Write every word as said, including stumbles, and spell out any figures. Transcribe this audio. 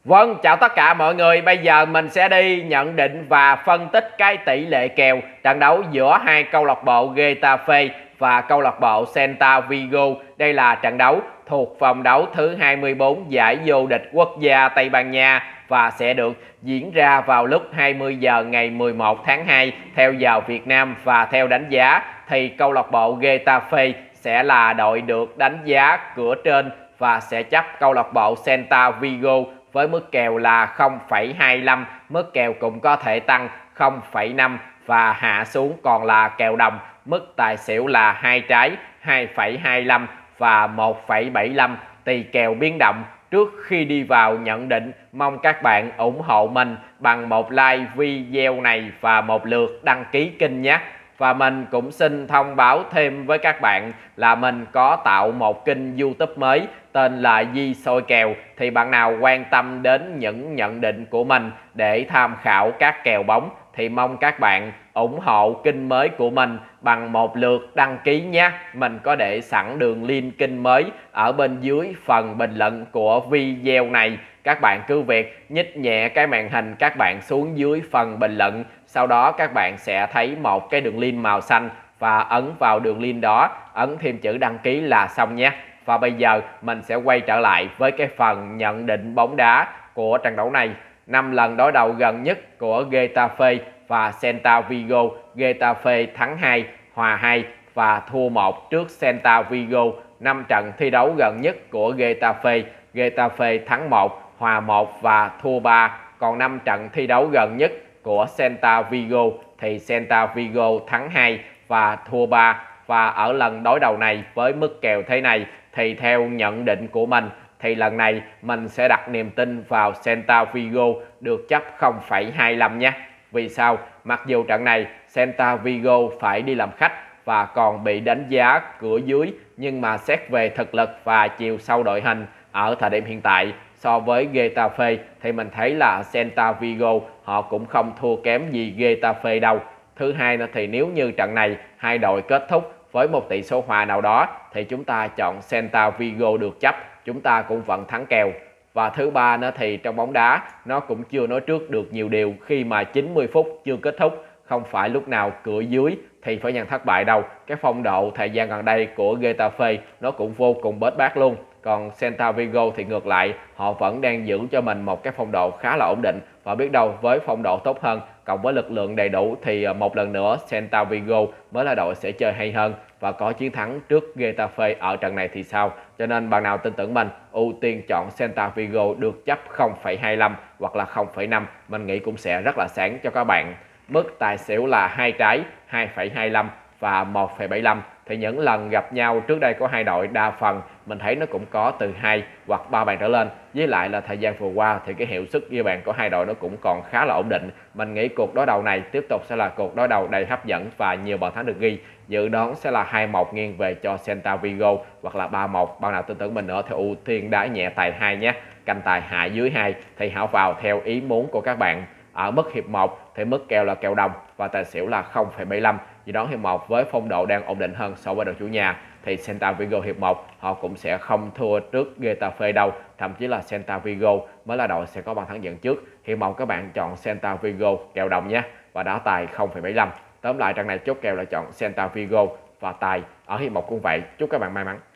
Vâng, chào tất cả mọi người. Bây giờ mình sẽ đi nhận định và phân tích cái tỷ lệ kèo trận đấu giữa hai câu lạc bộ Getafe và câu lạc bộ Celta Vigo. Đây là trận đấu thuộc vòng đấu thứ hai mươi bốn giải vô địch quốc gia Tây Ban Nha và sẽ được diễn ra vào lúc hai mươi giờ ngày mười một tháng hai theo giờ Việt Nam, và theo đánh giá thì câu lạc bộ Getafe sẽ là đội được đánh giá cửa trên và sẽ chấp câu lạc bộ Celta Vigo với mức kèo là không phẩy hai lăm, mức kèo cũng có thể tăng không phẩy năm và hạ xuống còn là kèo đồng, mức tài xỉu là hai trái hai phẩy hai lăm và một phẩy bảy lăm, tùy kèo biến động. Trước khi đi vào nhận định, mong các bạn ủng hộ mình bằng một like video này và một lượt đăng ký kênh nhé. Và mình cũng xin thông báo thêm với các bạn là mình có tạo một kênh YouTube mới tên là Di Soi Kèo. Thì bạn nào quan tâm đến những nhận định của mình để tham khảo các kèo bóng thì mong các bạn ủng hộ kênh mới của mình bằng một lượt đăng ký nhé. Mình có để sẵn đường link kênh mới ở bên dưới phần bình luận của video này. Các bạn cứ việc nhích nhẹ cái màn hình các bạn xuống dưới phần bình luận, sau đó các bạn sẽ thấy một cái đường link màu xanh và ấn vào đường link đó, ấn thêm chữ đăng ký là xong nhé. Và bây giờ mình sẽ quay trở lại với cái phần nhận định bóng đá của trận đấu này. Năm lần đối đầu gần nhất của Getafe và Celta Vigo, Getafe thắng hai, hòa hai và thua một trước Celta Vigo. Năm trận thi đấu gần nhất của Getafe, Getafe thắng một, hòa một và thua ba. Còn năm trận thi đấu gần nhất của Celta Vigo thì Celta Vigo thắng hai và thua ba. Và ở lần đối đầu này với mức kèo thế này thì theo nhận định của mình thì lần này mình sẽ đặt niềm tin vào Celta Vigo được chấp không phẩy hai lăm nhé. Vì sao? Mặc dù trận này Celta Vigo phải đi làm khách và còn bị đánh giá cửa dưới, nhưng mà xét về thực lực và chiều sâu đội hình ở thời điểm hiện tại so với Getafe thì mình thấy là Celta Vigo họ cũng không thua kém gì Getafe đâu. Thứ hai nữa thì nếu như trận này hai đội kết thúc với một tỷ số hòa nào đó thì chúng ta chọn Celta Vigo được chấp, chúng ta cũng vẫn thắng kèo. Và thứ ba nữa thì trong bóng đá nó cũng chưa nói trước được nhiều điều, khi mà chín mươi phút chưa kết thúc không phải lúc nào cửa dưới thì phải nhận thất bại đâu. Cái phong độ thời gian gần đây của Getafe nó cũng vô cùng bết bát luôn. Còn Celta Vigo thì ngược lại, họ vẫn đang giữ cho mình một cái phong độ khá là ổn định, và biết đâu với phong độ tốt hơn cộng với lực lượng đầy đủ thì một lần nữa Celta Vigo mới là đội sẽ chơi hay hơn và có chiến thắng trước Getafe ở trận này thì sao. Cho nên bạn nào tin tưởng mình ưu tiên chọn Celta Vigo được chấp không phẩy hai lăm hoặc là không phẩy năm, mình nghĩ cũng sẽ rất là sáng cho các bạn. Mức tài xỉu là hai trái hai phẩy hai lăm và một phẩy bảy lăm. Thì những lần gặp nhau trước đây có hai đội đa phần mình thấy nó cũng có từ hai hoặc ba bàn trở lên, với lại là thời gian vừa qua thì cái hiệu suất ghi bàn của hai đội nó cũng còn khá là ổn định. Mình nghĩ cuộc đối đầu này tiếp tục sẽ là cuộc đối đầu đầy hấp dẫn và nhiều bàn thắng được ghi. Dự đoán sẽ là hai một nghiêng về cho Celta Vigo hoặc là ba một. Bạn nào tin tưởng mình nữa thì ưu tiên đá nhẹ tài hai nhé, canh tài hạ dưới hai thì hảo vào theo ý muốn của các bạn. Ở mức hiệp một thì mức kèo là kèo đồng và tài xỉu là không phẩy bảy lăm. Dự đoán hiệp một với phong độ đang ổn định hơn so với đội chủ nhà thì Celta Vigo hiệp một họ cũng sẽ không thua trước Getafe đâu, thậm chí là Celta Vigo mới là đội sẽ có bàn thắng dẫn trước. Hiệp một các bạn chọn Celta Vigo kèo đồng nhé và đá tài không phẩy bảy lăm. Tóm lại trận này chốt kèo là chọn Celta Vigo và tài. Ở hiệp một cũng vậy. Chúc các bạn may mắn.